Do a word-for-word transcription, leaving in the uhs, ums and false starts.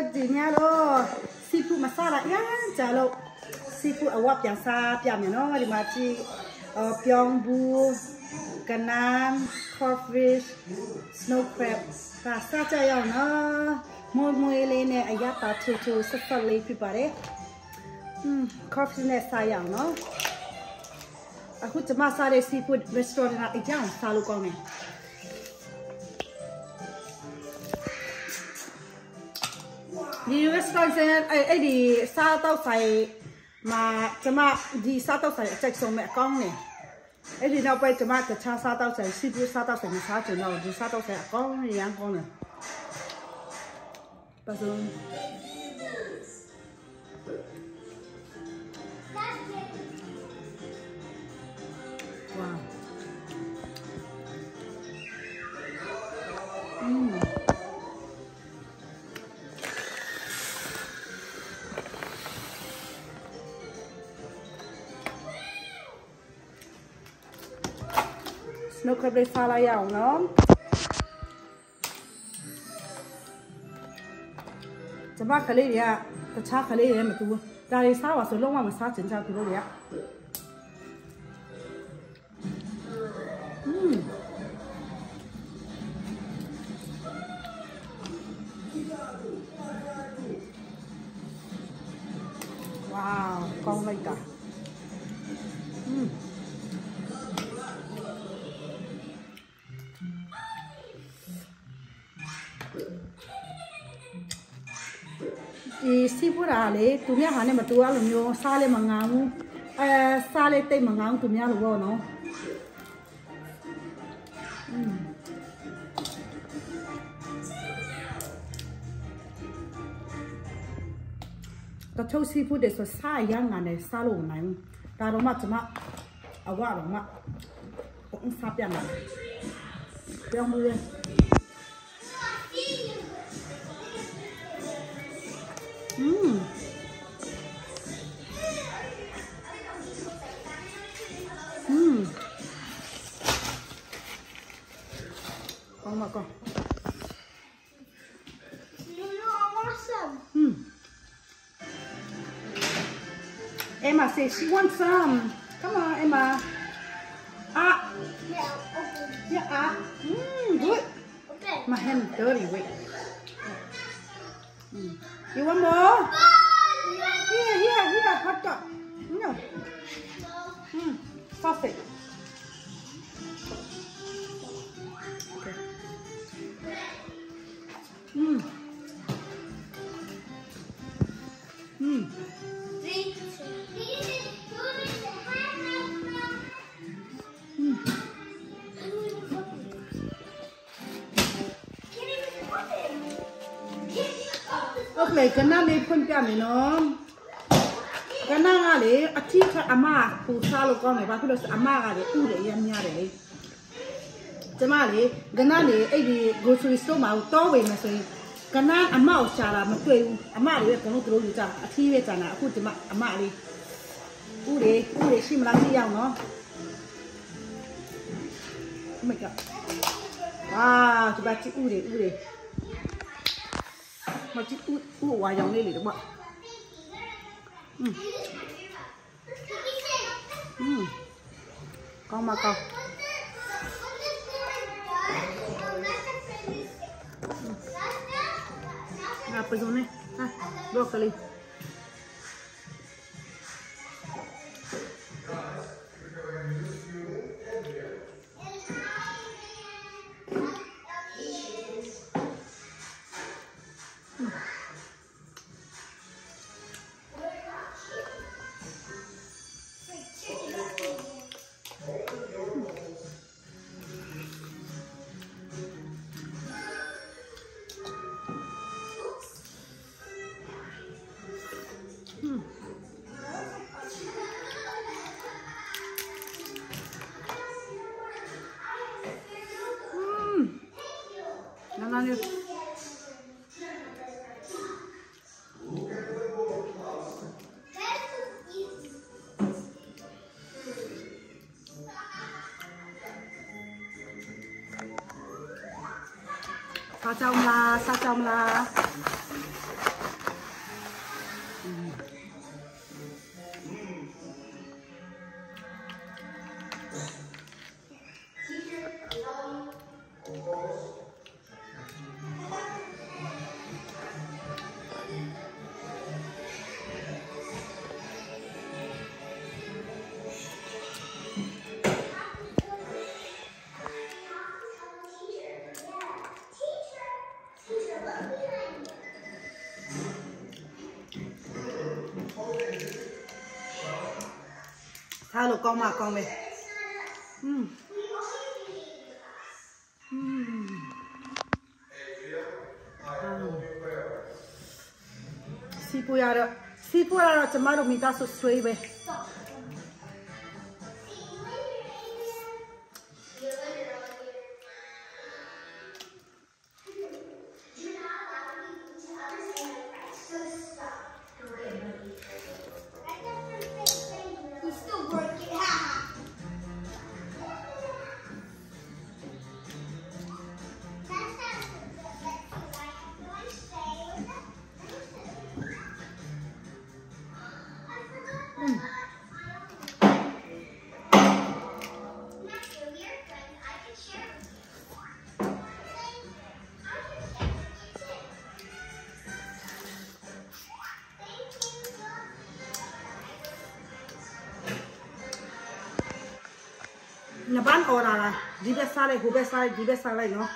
gì nha lo seafood masala ya chả lo seafood ở quán piang sa piang này nó đi mà chi piang bu canan crawfish snow crab và sa chơi à nó mua mua lên này ai ta chiu chiu sắp sắp lấy phi bà đấy crawfish này sa à nó à hút chấm sa đây seafood restaurant này ai chẳng sa lu con này đi restaurant này ai ai đi sa tao phải mà chấm đi sa tao phải chạy xong mẹ con này ấy thì nào bây giờ mà cái cha sa tao sẽ seafood sa tao sẽ như sao chứ nào thì sa tao sẽ con gì ăn con này bây giờ wow mm. Nó có bị pha lại dầu nóจะบ้าคลีเนี่ยแต่ชาคลีเนี่ยมันตัวดาริซาว่าส่วนลงว่ามันซาจริงจังตัวเลยอ่ะอืมว้าวกองเลยกันอืมอีซีฟู้ดอะไรตัวเนี้ยหาเนี่ยมาตัวอะไรမျိုးซาเลมังงามเอ่อซาเลเต้มังงามตัวเนี้ยหรือว่าเนาะก็ชอบซีฟู้ดเด็ดสุดซาย่างงานเนี่ยซาโลไหนแต่เรามาจะมาเอาว่าเรามาต้องซาเปียงอ่ะเปียงมืออืมอืมเอามาก่อนอืม Emma says she wants some. Come on, Emma. Ah. Yeah, ah. Mm, good. My hand is dirty. Wait. Mm. You want more? Here, here, here, hot dog. No. Hmm, sausage. Okay. Hmm. Hmm. Okay, kana ni pun pia mi no. Kana nga le athi kha ama pu sa lo kaung mai ba phi lo ama ga le u le yam nya de le. Chama le kana le ai di grocery store ma to wei ma so yin kana ama o cha la ma twai u ama le kon lo tro yu cha athi be cha na aku chama ama le u le u le shi ma la si yaw no. Oh my god. Wow, chu ba chi u le u le. Mà chị út út hoài dòng lên được bọn ừ. Ừ. Con mà con à bây giờ này à broccoli Nangani. Sa trong là sa trong là Hello, come on, come on. Hmm. Hmm. Seafood, yeah. Seafood, yeah. Tomato, meat, that's so sweet, babe. Nhà bán ồ là là đi bé xa đây, hú bé xa đây, đi bé xa đây nó.